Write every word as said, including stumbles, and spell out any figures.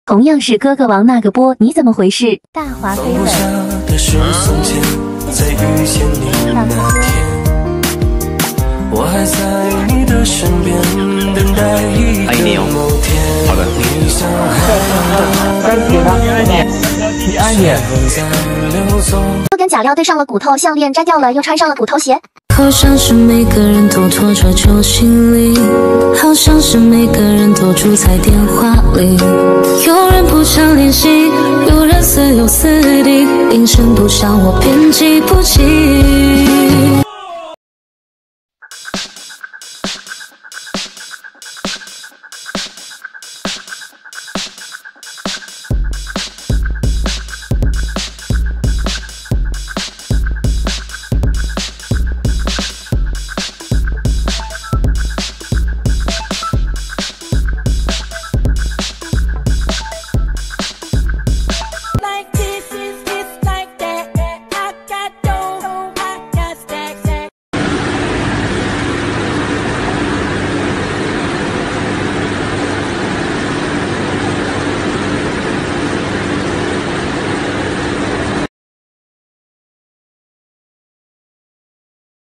同样是哥哥王那个波，你怎么回事？大华飞粉。我还在你的身边等待一个某天。好的。 你爱你。 又跟假料对上了骨头，项链摘掉了，又穿上了骨头鞋。 好像是每个人都拖着旧行李，好像是每个人都住在电话里。有人不常联系，有人似友似敌，凌晨不想我便记不起。